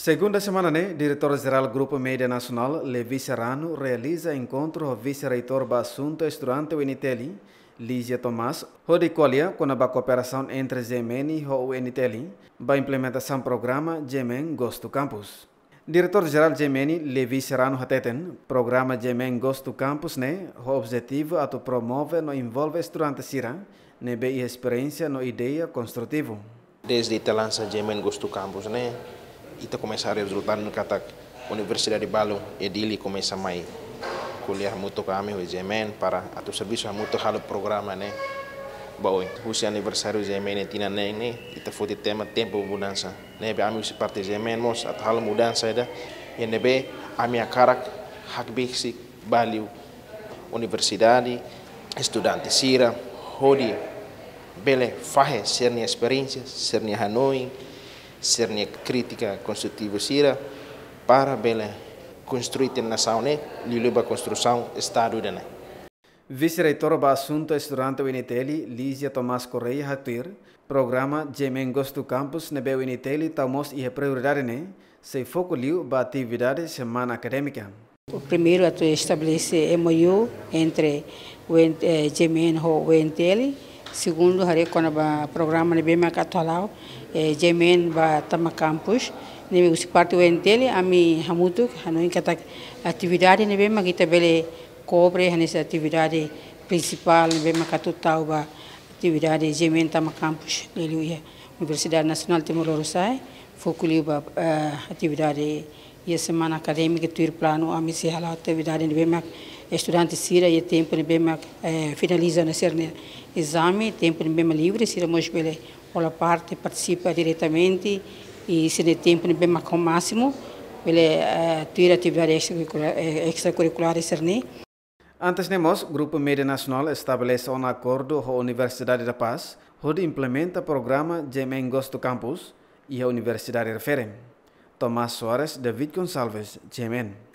Segunda semana, diretor-geral Grupo Média Nacional, Levi Serrano, realiza encontro com o vice-reitor do assunto estudante UNITELI, Lígia Tomás, onde colhe com a cooperação entre GEMEN e o UNITELI, para a implementação do programa GEMEN Gosto Campus. Diretor-geral GEMEN, Levi Serrano, hateten, programa GEMEN Gosto Campus, o objetivo é promover e envolver estudantes sira, e experiência e ideia construtiva. Desde que lança GEMEN Gosto Campus, e começar a resultar no que a Universidade de Balo e dele começa mais colher muito caminho o GEMEN para o serviço muito o programa bom o aniversário do GEMEN tinha e foi tema tempo mudança a minha parte GEMEN mos a hal mudança e nebe a minha cara basic value universidade estudante sira hodi bele fahe sernia experiência sernia Hanoi sernia crítica construtiva sira para bele construir a nação lhe a construção estado Vice-reitor do assunto estudante UNITELI, Lígia Tomás Correia Hatir, programa GEMEN Gosto Campus nebe UNITELI tamos e prioridade se foco liu ba atividade semana acadêmica. O primeiro é estabelecer MOU entre o GEMEN e o UNITELI. Segundo, quando o programa nebe atual, GEMEN ba tama campus. Nebe usi parte UNITELI ami hamutu hanoi kata atividade nebe kita bele cobre nessa atividade principal nebe makatutau ba atividade GEMEN tama campus lelu Universidade Nacional Timor-Leste foculi ba atividade e semana acadêmica tuir plano ami se hala atividade nebe mak estudante sira e tempo nebe mak finaliza na ser exame tempo nebe livre sira mos bele ola parte participa diretamente e se de tempo nebe mak ao máximo bele tuir atividade extracurricular serne. Antes o Grupo Média Nacional estabelece um acordo com a Universidade da Paz, onde implementa o programa GEMEN Gosto Campus e a Universidade refere. Tomás Soares, David Gonçalves, GEMEN.